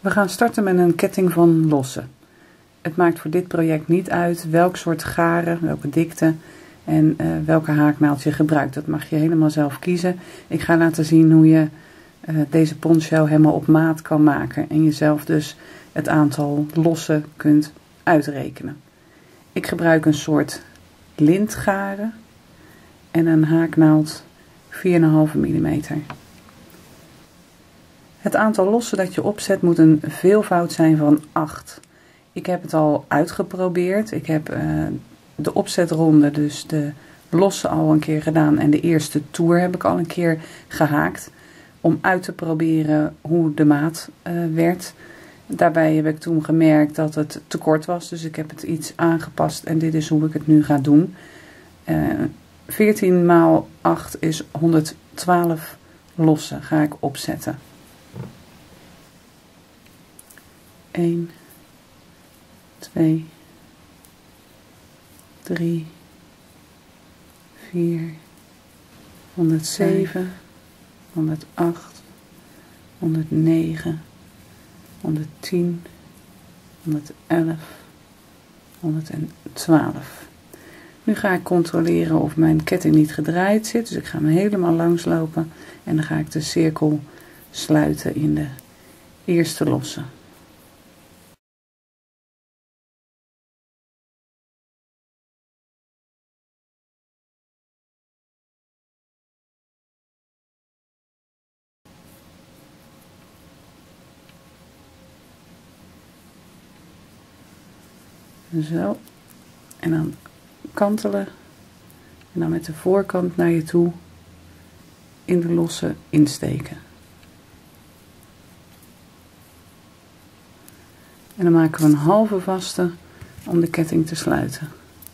We gaan starten met een ketting van lossen. Het maakt voor dit project niet uit welk soort garen, welke dikte en welke haaknaald je gebruikt. Dat mag je helemaal zelf kiezen. Ik ga laten zien hoe je deze poncho helemaal op maat kan maken en jezelf dus het aantal lossen kunt uitrekenen. Ik gebruik een soort lintgaren en een haaknaald 4,5 mm. Het aantal lossen dat je opzet moet een veelvoud zijn van 8. Ik heb het al uitgeprobeerd. Ik heb de opzetronde, dus de lossen al een keer gedaan en de eerste toer heb ik al een keer gehaakt. Om uit te proberen hoe de maat werd. Daarbij heb ik toen gemerkt dat het te kort was, dus ik heb het iets aangepast en dit is hoe ik het nu ga doen. 14 x 8 is 112 lossen ga ik opzetten. 1, 2, 3, 4, 107, 108, 109, 110, 111, 112. Nu ga ik controleren of mijn ketting niet gedraaid zit. Dus ik ga hem helemaal langs lopen en dan ga ik de cirkel sluiten in de eerste losse. Zo, en dan kantelen en dan met de voorkant naar je toe in de losse insteken. En dan maken we een halve vaste om de ketting te sluiten.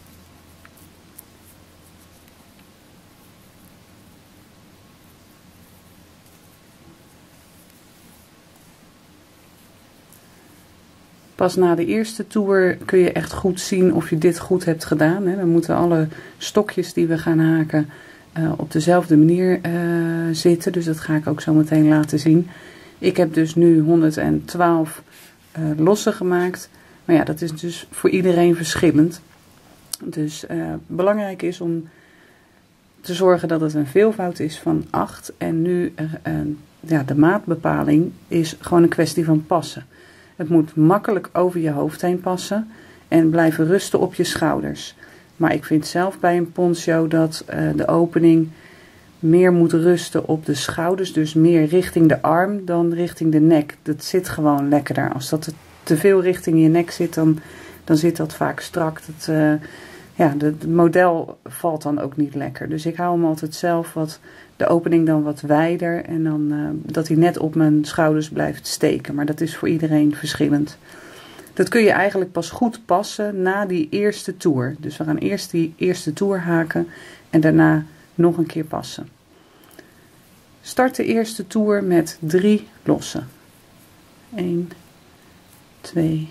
Pas na de eerste toer kun je echt goed zien of je dit goed hebt gedaan. Dan moeten alle stokjes die we gaan haken op dezelfde manier zitten. Dus dat ga ik ook zo meteen laten zien. Ik heb dus nu 112 lossen gemaakt. Maar ja, dat is dus voor iedereen verschillend. Dus belangrijk is om te zorgen dat het een veelvoud is van 8. En nu ja, de maatbepaling is gewoon een kwestie van passen. Het moet makkelijk over je hoofd heen passen en blijven rusten op je schouders. Maar ik vind zelf bij een poncho dat de opening meer moet rusten op de schouders. Dus meer richting de arm dan richting de nek. Dat zit gewoon lekkerder. Als dat te veel richting je nek zit, dan zit dat vaak strak. Het model valt dan ook niet lekker. Dus ik hou hem altijd zelf de opening dan wat wijder. En dan dat hij net op mijn schouders blijft steken. Maar dat is voor iedereen verschillend. Dat kun je eigenlijk pas goed passen na die eerste toer. Dus we gaan eerst die eerste toer haken en daarna nog een keer passen. Start de eerste toer met 3 lossen. 1, 2,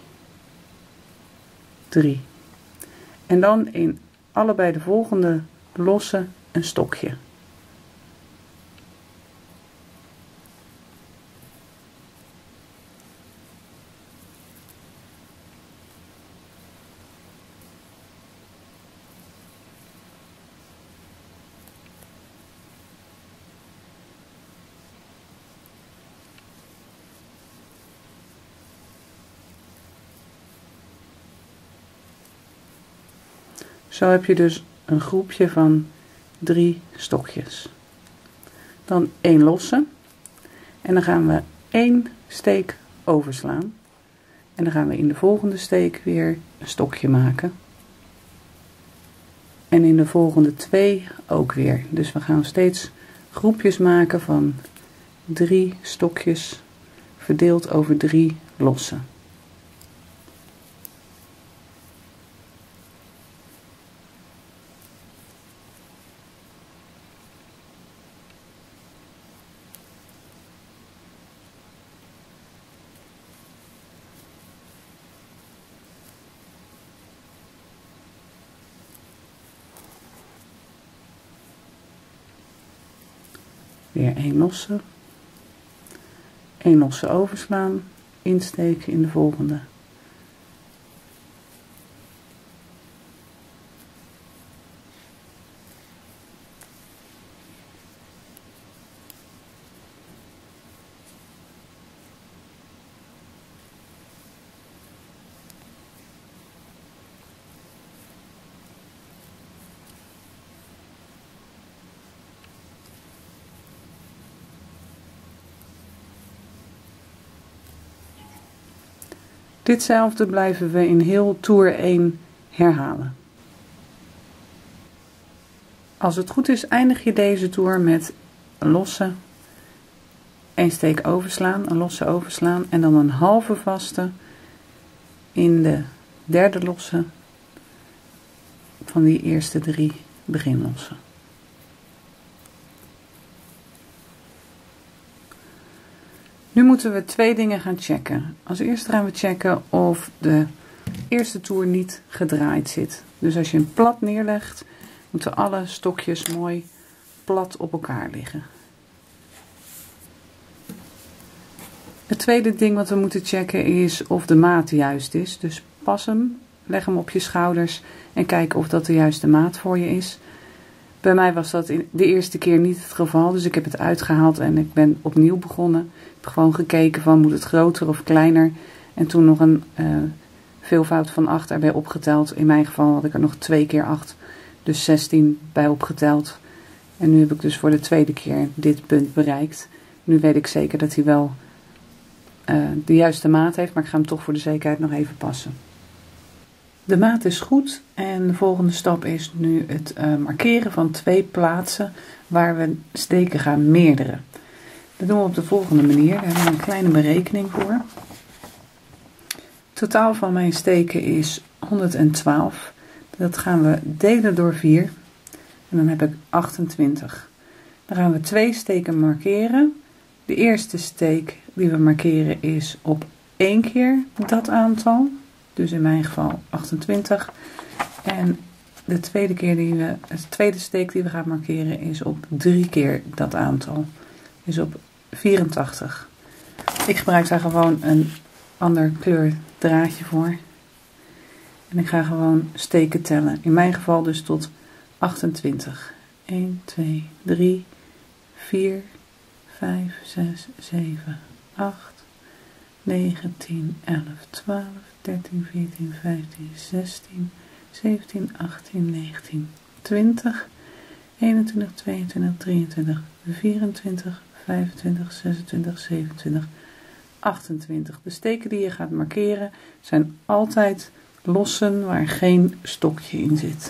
3. En dan in allebei de volgende lossen een stokje. Zo heb je dus een groepje van 3 stokjes. Dan 1 losse. En dan gaan we 1 steek overslaan. En dan gaan we in de volgende steek weer een stokje maken. En in de volgende 2 ook weer. Dus we gaan steeds groepjes maken van 3 stokjes verdeeld over 3 lossen. Weer 1 losse. 1 losse overslaan. insteken in de volgende. Ditzelfde blijven we in heel toer 1 herhalen. Als het goed is, eindig je deze toer met een losse, 1 steek overslaan, een losse overslaan en dan een halve vaste in de derde losse van die eerste 3 beginlossen. Nu moeten we 2 dingen gaan checken. Als eerste gaan we checken of de eerste toer niet gedraaid zit. Dus als je hem plat neerlegt, moeten alle stokjes mooi plat op elkaar liggen. Het tweede ding wat we moeten checken is of de maat juist is. Dus pas hem, leg hem op je schouders en kijk of dat de juiste maat voor je is. Bij mij was dat de eerste keer niet het geval, dus ik heb het uitgehaald en ik ben opnieuw begonnen. Ik heb gewoon gekeken van moet het groter of kleiner. En toen nog een veelvoud van 8 erbij opgeteld. In mijn geval had ik er nog 2 keer 8, dus 16 bij opgeteld. En nu heb ik dus voor de tweede keer dit punt bereikt. Nu weet ik zeker dat hij wel de juiste maat heeft, maar ik ga hem toch voor de zekerheid nog even passen. De maat is goed en de volgende stap is nu het markeren van 2 plaatsen waar we steken gaan meerderen. Dat doen we op de volgende manier. Daar hebben we een kleine berekening voor. Het totaal van mijn steken is 112. Dat gaan we delen door 4 en dan heb ik 28. Dan gaan we 2 steken markeren. De eerste steek die we markeren is op 1 keer dat aantal. Dus in mijn geval 28. En de tweede steek die we gaan markeren is op 3 keer dat aantal. Dus op 84. Ik gebruik daar gewoon een ander kleur draadje voor. En ik ga gewoon steken tellen. In mijn geval dus tot 28. 1, 2, 3, 4, 5, 6, 7, 8, 9, 10, 11, 12, 13, 14, 15, 16, 17, 18, 19, 20, 21, 22, 23, 24, 25, 26, 27, 28. De steken die je gaat markeren zijn altijd lossen waar geen stokje in zit.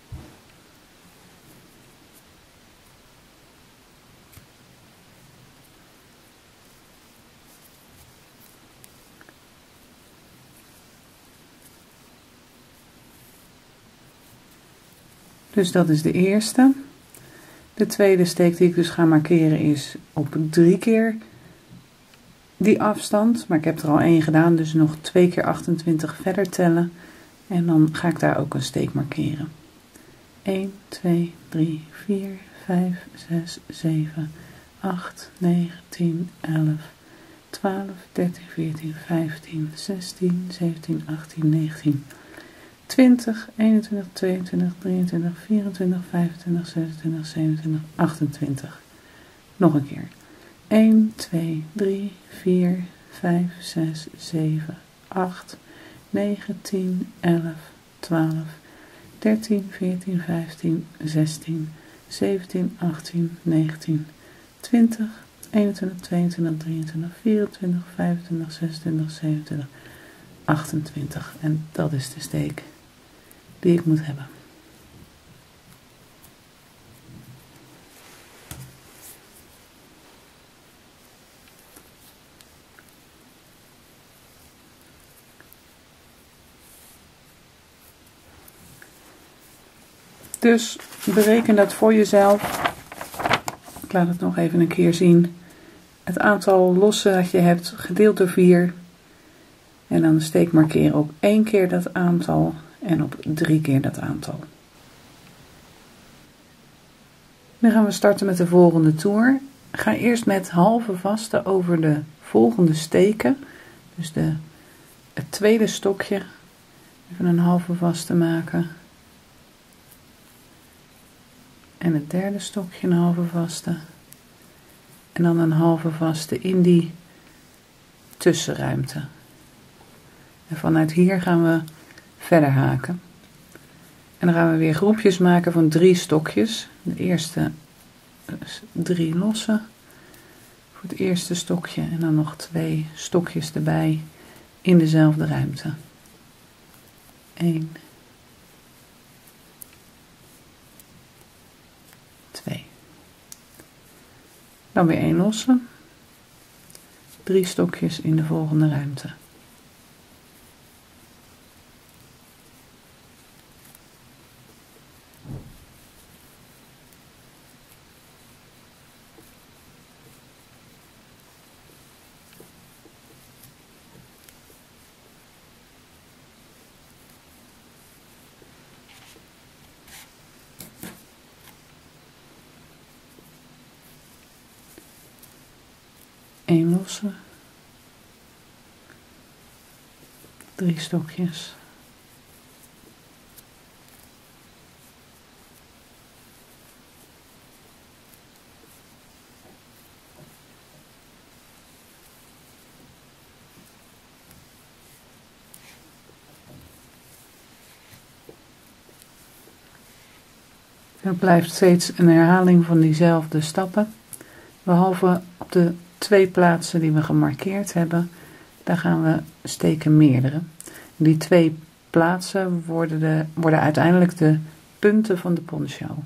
Dus dat is de eerste. De tweede steek die ik dus ga markeren is op 3 keer die afstand. Maar ik heb er al 1 gedaan, dus nog 2 keer 28 verder tellen. En dan ga ik daar ook een steek markeren. 1, 2, 3, 4, 5, 6, 7, 8, 9, 10, 11, 12, 13, 14, 15, 16, 17, 18, 19, 20, 21, 22, 23, 24, 25, 26, 27, 28. Nog een keer. 1, 2, 3, 4, 5, 6, 7, 8, 9, 10, 11, 12, 13, 14, 15, 16, 17, 18, 19, 20, 21, 22, 23, 24, 25, 26, 27, 28. En dat is de steek die ik moet hebben. Dus bereken dat voor jezelf. Ik laat het nog even een keer zien. Het aantal lossen dat je hebt gedeeld door 4. En dan de steek markeren op 1 keer dat aantal en op 3 keer dat aantal. Nu gaan we starten met de volgende toer. Ga eerst met halve vaste over de volgende steken. Dus het tweede stokje, even een halve vaste maken. En het derde stokje een halve vaste. En dan een halve vaste in die tussenruimte. En vanuit hier gaan we verder haken. En dan gaan we weer groepjes maken van 3 stokjes. De eerste 3 lossen voor het eerste stokje en dan nog 2 stokjes erbij in dezelfde ruimte. 1, 2. Dan weer 1 lossen. 3 stokjes in de volgende ruimte. Eén losse, 3 stokjes, het blijft steeds een herhaling van diezelfde stappen, behalve op de 2 plaatsen die we gemarkeerd hebben, daar gaan we steken meerdere. Die 2 plaatsen worden uiteindelijk de punten van de poncho.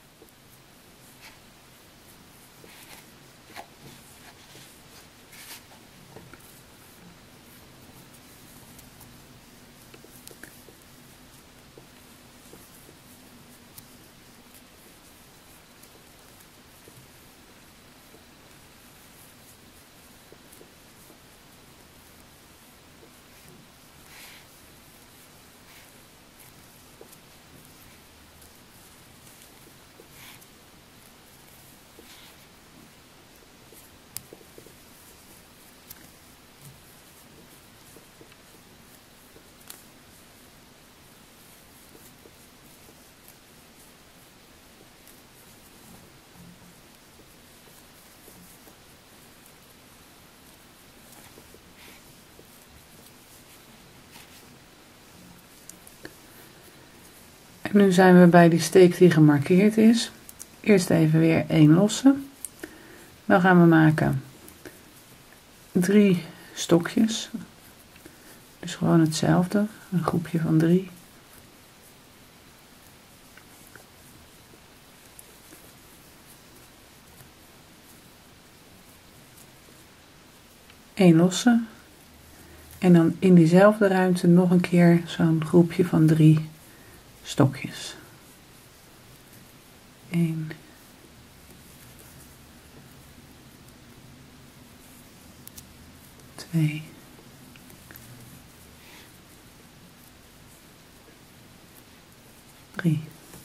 Nu zijn we bij die steek die gemarkeerd is. Eerst even weer 1 losse. Dan gaan we maken 3 stokjes. Dus gewoon hetzelfde. Een groepje van 3. Eén losse. En dan in diezelfde ruimte nog een keer zo'n groepje van 3 stokjes. 1, 2, 3.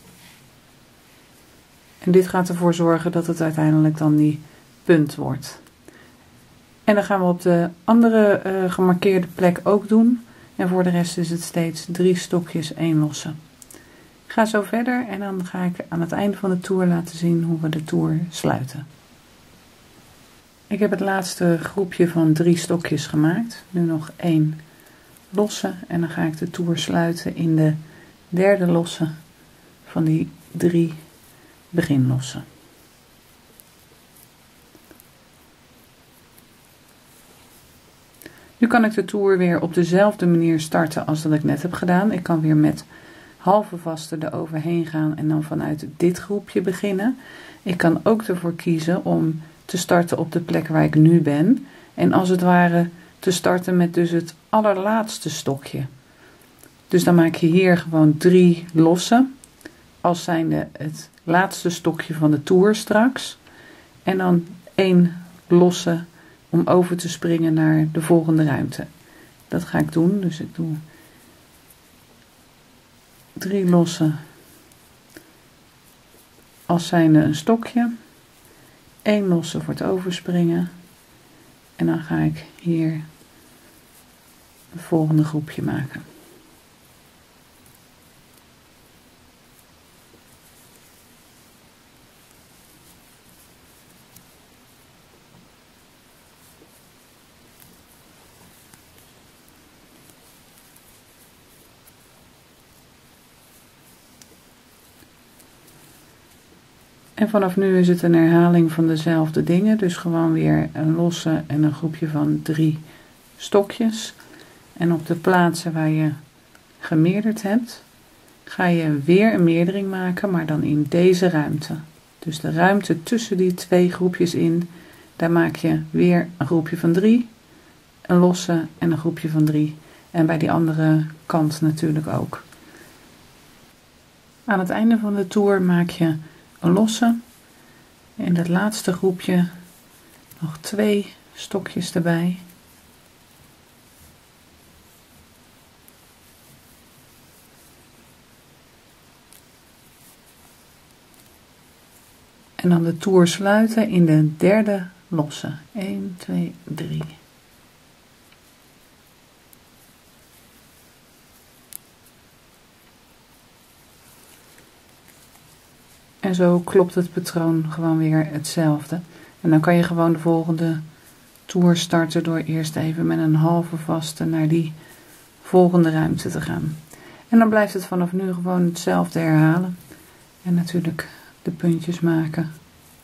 En dit gaat ervoor zorgen dat het uiteindelijk dan die punt wordt. En dan gaan we op de andere gemarkeerde plek ook doen. En voor de rest is het steeds 3 stokjes, 1 losse. Ik ga zo verder en dan ga ik aan het einde van de toer laten zien hoe we de toer sluiten. Ik heb het laatste groepje van 3 stokjes gemaakt. Nu nog 1 losse en dan ga ik de toer sluiten in de derde losse van die 3 beginlossen. Nu kan ik de toer weer op dezelfde manier starten als dat ik net heb gedaan. Ik kan weer met halve vaste eroverheen gaan en dan vanuit dit groepje beginnen. Ik kan ook ervoor kiezen om te starten op de plek waar ik nu ben. En als het ware te starten met dus het allerlaatste stokje. Dus dan maak je hier gewoon 3 losse. Als zijnde het laatste stokje van de toer straks. En dan 1 losse om over te springen naar de volgende ruimte. Dat ga ik doen. Dus ik doe 3 losse als zijnde een stokje. 1 losse voor het overspringen. En dan ga ik hier het volgende groepje maken. En vanaf nu is het een herhaling van dezelfde dingen. Dus gewoon weer een losse en een groepje van 3 stokjes. En op de plaatsen waar je gemeerderd hebt, ga je weer een meerdering maken, maar dan in deze ruimte. Dus de ruimte tussen die 2 groepjes in, daar maak je weer een groepje van 3, een losse en een groepje van 3. En bij die andere kant natuurlijk ook. Aan het einde van de toer maak je een losse. In dat laatste groepje nog 2 stokjes erbij. En dan de toer sluiten in de derde losse. 1, 2, 3. En zo klopt het patroon gewoon weer hetzelfde. En dan kan je gewoon de volgende toer starten door eerst even met een halve vaste naar die volgende ruimte te gaan. En dan blijft het vanaf nu gewoon hetzelfde herhalen. En natuurlijk de puntjes maken.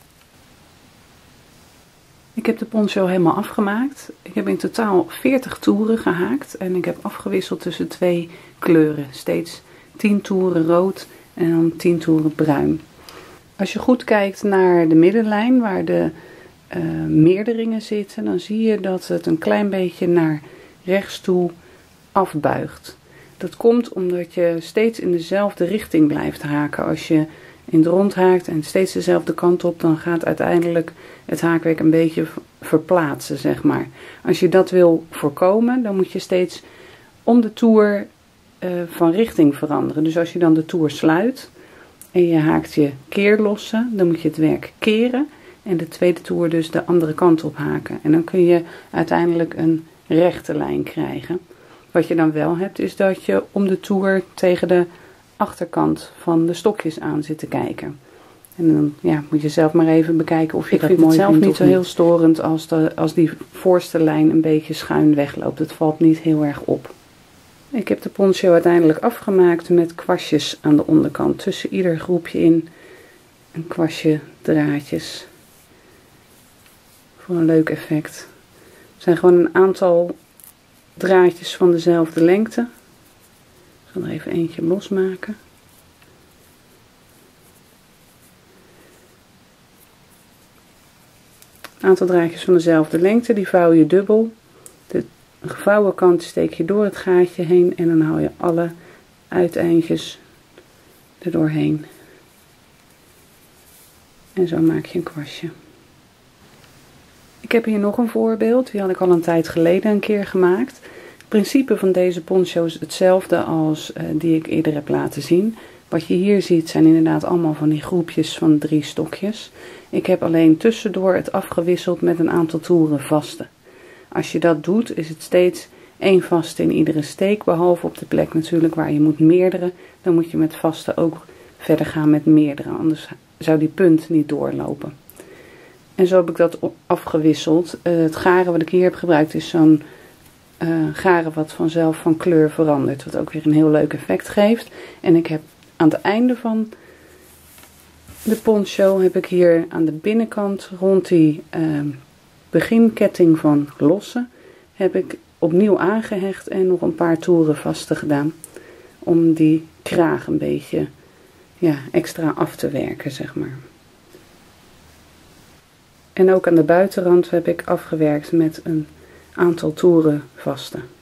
Ik heb de poncho helemaal afgemaakt. Ik heb in totaal 40 toeren gehaakt. En ik heb afgewisseld tussen 2 kleuren. Steeds 10 toeren rood en dan 10 toeren bruin. Als je goed kijkt naar de middenlijn waar de meerderingen zitten, dan zie je dat het een klein beetje naar rechts toe afbuigt. Dat komt omdat je steeds in dezelfde richting blijft haken. Als je in het rond haakt en steeds dezelfde kant op, dan gaat uiteindelijk het haakwerk een beetje verplaatsen, zeg maar. Als je dat wil voorkomen, dan moet je steeds om de toer van richting veranderen. Dus als je dan de toer sluit en je haakt je keerlosse, dan moet je het werk keren en de tweede toer dus de andere kant op haken. En dan kun je uiteindelijk een rechte lijn krijgen. Wat je dan wel hebt, is dat je om de toer tegen de achterkant van de stokjes aan zit te kijken. En dan moet je zelf maar even bekijken of je dat mooi vindt. Ik vind het zelf niet zo heel storend als die voorste lijn een beetje schuin wegloopt. Het valt niet heel erg op. Ik heb de poncho uiteindelijk afgemaakt met kwastjes aan de onderkant. Tussen ieder groepje in een kwastje draadjes. Voor een leuk effect. Het zijn gewoon een aantal draadjes van dezelfde lengte. Ik zal er even eentje losmaken. Een aantal draadjes van dezelfde lengte, die vouw je dubbel. De gevouwen kant steek je door het gaatje heen en dan haal je alle uiteindjes er doorheen. En zo maak je een kwastje. Ik heb hier nog een voorbeeld, die had ik al een tijd geleden een keer gemaakt. Het principe van deze poncho is hetzelfde als die ik eerder heb laten zien. Wat je hier ziet zijn inderdaad allemaal van die groepjes van 3 stokjes. Ik heb alleen tussendoor het afgewisseld met een aantal toeren vaste. Als je dat doet is het steeds 1 vaste in iedere steek, behalve op de plek natuurlijk waar je moet meerderen. Dan moet je met vaste ook verder gaan met meerdere, anders zou die punt niet doorlopen. En zo heb ik dat afgewisseld. Het garen wat ik hier heb gebruikt is zo'n garen wat vanzelf van kleur verandert. Wat ook weer een heel leuk effect geeft. En ik heb aan het einde van de poncho heb ik hier aan de binnenkant rond die beginketting van losse heb ik opnieuw aangehecht en nog een paar toeren vaste gedaan. Om die kraag een beetje extra af te werken, zeg maar. En ook aan de buitenrand heb ik afgewerkt met een aantal toeren vaste.